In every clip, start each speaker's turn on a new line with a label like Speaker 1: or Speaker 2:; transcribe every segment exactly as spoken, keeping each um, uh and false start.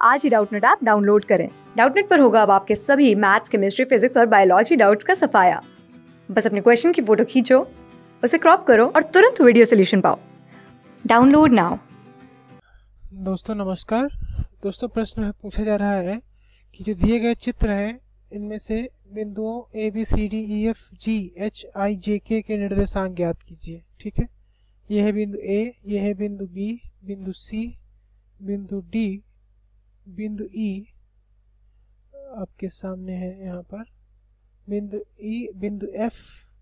Speaker 1: आज ही Doubtnut app download करें। डाउटनेट पर होगा अब आपके सभी मैथ्स, केमिस्ट्री, फिजिक्स और बायोलॉजी डाउट्स का सफाया। बस अपने क्वेश्चन की फोटो खींचो, उसे क्रॉप करो और तुरंत वीडियो सोल्यूशन पाओ। Download now.
Speaker 2: दोस्तों नमस्कार। दोस्तों प्रश्न पूछा जा रहा है कि जो दिए गए चित्र हैं इनमें से बिंदुओं A B C D E F G H I J K K निर्देशांक ज्ञात कीजिए। ठीक है, यह है बिंदु ए, यह है बिंदु बी, बिंदु सी, बिंदु डी, बिंदु ई आपके सामने है यहाँ पर, बिंदु ई, बिंदु एफ,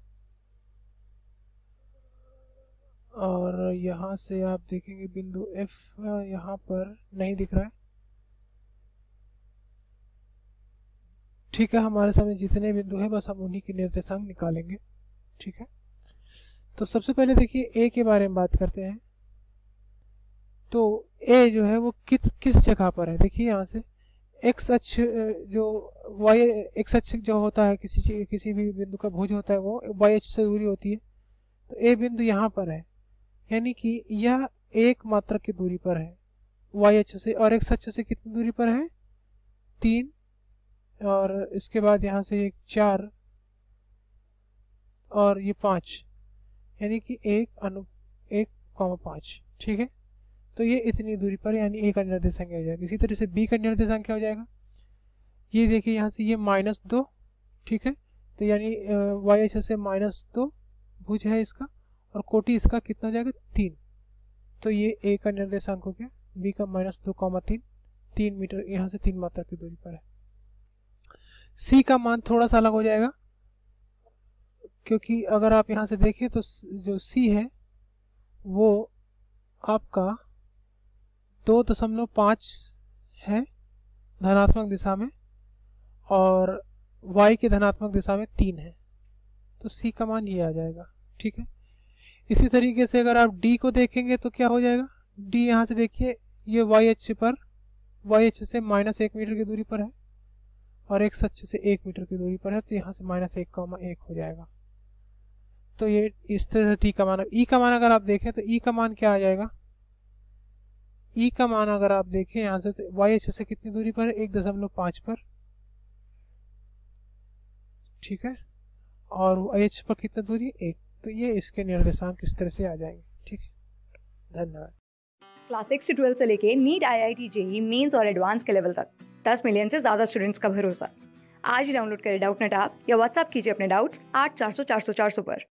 Speaker 2: और यहाँ से आप देखेंगे बिंदु एफ यहाँ पर नहीं दिख रहा है। ठीक है, हमारे सामने जितने बिंदु हैं बस हम उन्हीं के निर्देशांक निकालेंगे। ठीक है, तो सबसे पहले देखिए ए के बारे में बात करते हैं। तो ए जो है वो किस किस जगह पर है। देखिए यहाँ से एक्स अक्ष जो वाई एक्स अक्ष जो होता है किसी चीज किसी भी बिंदु का भुज होता है वो वाई अक्ष से दूरी होती है। तो ए बिंदु यहाँ पर है, यानी कि यह एक मात्रक की दूरी पर है वाई अक्ष से, और एक्स अक्ष से कितनी दूरी पर है, तीन, और इसके बाद यहाँ से एक चार और ये पाँच, यानी कि एक अनु एक कॉमा पाँच। ठीक है, तो ये इतनी दूरी पर यानी ए का निर्देशांक हो जाएगा। इसी तरह से बी का निर्देशांक क्या हो जाएगा, ये देखिए यहाँ से ये माइनस दो। ठीक है, तो यानी वाई अक्ष से माइनस दो भुज है इसका, और कोटि इसका कितना हो जाएगा, तीन। तो ये ए का निर्देशांक हो गया, बी का माइनस दो कॉमा तीन, तीन मीटर यहाँ से तीन मात्रा की दूरी पर है। सी का मान थोड़ा सा अलग हो जाएगा, क्योंकि अगर आप यहाँ से देखें तो जो सी है वो आपका दो दशमलव पाँच है धनात्मक दिशा में, और y के धनात्मक दिशा में तीन है, तो सी का मान ये आ जाएगा। ठीक है, इसी तरीके से अगर आप डी को देखेंगे तो क्या हो जाएगा, डी यहाँ से देखिए ये वाई अक्ष पर वाई अक्ष से माइनस एक मीटर की दूरी पर है, और एक्स अक्ष से एक मीटर की दूरी पर है, तो यहाँ से माइनस एक कॉमा एक हो जाएगा। तो ये इस तरह से टी का मान। ई का मान अगर आप देखें तो ई का मान क्या आ जाएगा, ई का मान अगर आप देखें यहाँ से तो वाई अक्ष से कितनी दूरी पर है, एक दशमलव पाँच पर। ठीक है, और वाई अक्ष पर कितना दूरी, एक। तो ये इसके निर्देशांक इस तरह से आ जाएंगे। ठीक है, धन्यवाद।
Speaker 1: क्लास सिक्स से ट्वेल्थ से लेके NEET, I I T, JEE mains और एडवांस के लेवल तक दस मिलियन से ज्यादा स्टूडेंट्स का भरोसा। आज ही डाउनलोड करें डाउटनेट ऐप या व्हाट्सएप कीजिए अपने डाउट्स आठ चार सौ चार सौ चार सौ पर।